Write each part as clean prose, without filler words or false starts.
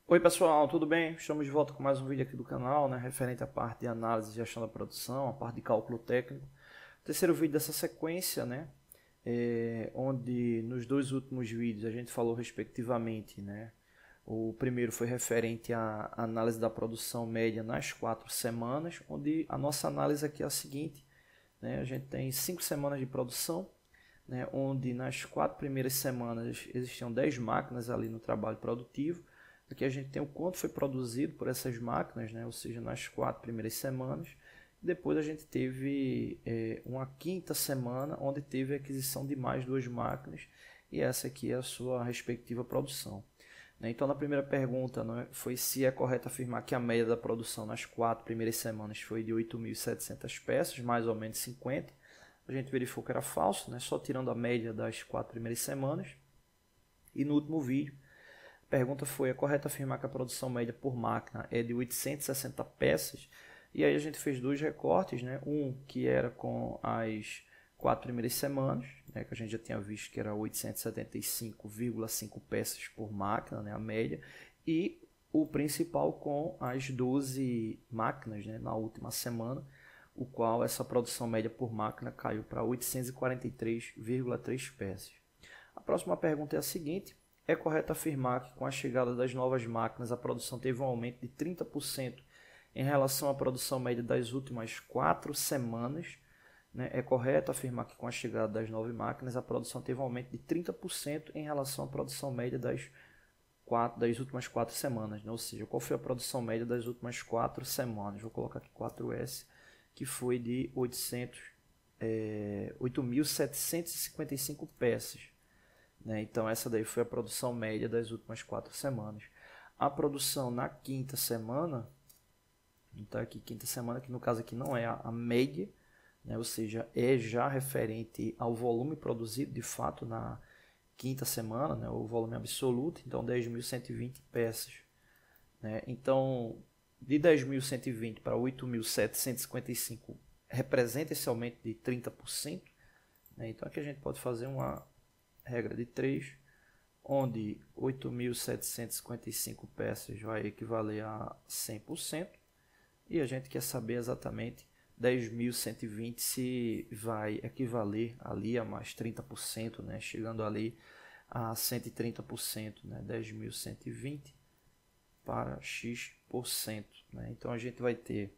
Oi pessoal, tudo bem? Estamos de volta com mais um vídeo aqui do canal, né, referente à parte de análise e gestão da produção, a parte de cálculo técnico. Terceiro vídeo dessa sequência, né, onde nos dois últimos vídeos a gente falou respectivamente, né, o primeiro foi referente à análise da produção média nas 4 semanas, onde a nossa análise aqui é a seguinte, né, a gente tem 5 semanas de produção, né, onde nas 4 primeiras semanas existiam 10 máquinas ali no trabalho produtivo. Aqui a gente tem o quanto foi produzido por essas máquinas, né? Ou seja, nas 4 primeiras semanas. Depois a gente teve uma quinta semana, onde teve a aquisição de mais 2 máquinas, e essa aqui é a sua respectiva produção. Então, na primeira pergunta, né, foi se é correto afirmar que a média da produção nas 4 primeiras semanas foi de 8.700 peças, mais ou menos 50. A gente verificou que era falso, né, só tirando a média das 4 primeiras semanas. E no último vídeo, a pergunta foi: é correto afirmar que a produção média por máquina é de 860 peças? E aí a gente fez dois recortes, né? Um que era com as 4 primeiras semanas, né? Que a gente já tinha visto que era 875,5 peças por máquina, né? A média. E o principal com as 12 máquinas, né? Na última semana, o qual essa produção média por máquina caiu para 843,3 peças. A próxima pergunta é a seguinte: é correto afirmar que com a chegada das novas máquinas a produção teve um aumento de 30% em relação à produção média das últimas 4 semanas? Né? É correto afirmar que com a chegada das novas máquinas a produção teve um aumento de 30% em relação à produção média das últimas 4 semanas. Né? Ou seja, qual foi a produção média das últimas 4 semanas? Vou colocar aqui 4S, que foi de 8.755 peças. Então essa daí foi a produção média das últimas 4 semanas. A produção na quinta semana, então aqui quinta semana, que no caso aqui não é a média, né? Ou seja, é já referente ao volume produzido de fato na quinta semana, né? O volume absoluto, então 10.120 peças. Né? Então de 10.120 para 8.755 representa esse aumento de 30%. Né? Então aqui a gente pode fazer uma regra de 3, onde 8.755 peças vai equivaler a 100%, e a gente quer saber exatamente 10.120 se vai equivaler ali a mais 30%, né? Chegando ali a 130%, né? 10.120 para X%. Né? Então a gente vai ter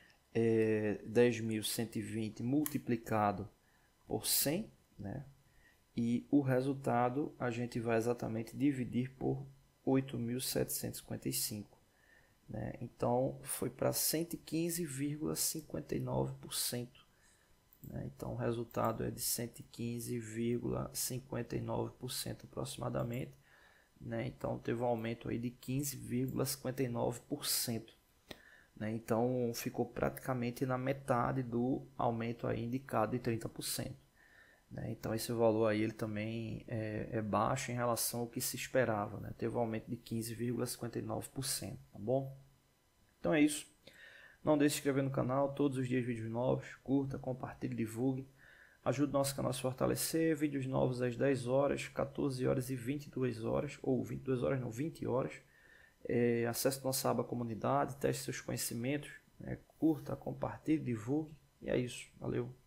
10.120 multiplicado por 100, né? E o resultado a gente vai exatamente dividir por 8.755. Né? Então foi para 115,59%. Né? Então o resultado é de 115,59% aproximadamente. Né? Então teve um aumento aí de 15,59%. Né? Então ficou praticamente na metade do aumento aí indicado de 30%. Então esse valor aí ele também é baixo em relação ao que se esperava, né? Teve um aumento de 15,59%, tá bom? Então é isso. Não deixe de se inscrever no canal, todos os dias vídeos novos, curta, compartilhe, divulgue. Ajude o nosso canal a se fortalecer, vídeos novos às 10 horas, 14 horas e 22 horas, ou 22 horas não, 20 horas. Acesse nossa aba comunidade, teste seus conhecimentos, curta, compartilhe, divulgue, e é isso. Valeu!